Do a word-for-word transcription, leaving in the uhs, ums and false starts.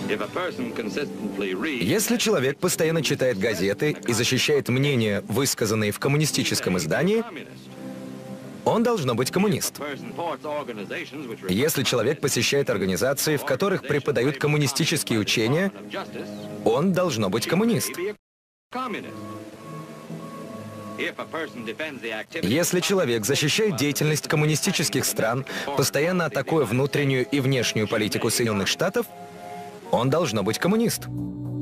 Если человек постоянно читает газеты и защищает мнения, высказанные в коммунистическом издании, он должно быть коммунист. Если человек посещает организации, в которых преподают коммунистические учения, он должно быть коммунист. Если человек защищает деятельность коммунистических стран, постоянно атакуя внутреннюю и внешнюю политику Соединенных Штатов, он должно быть коммунист.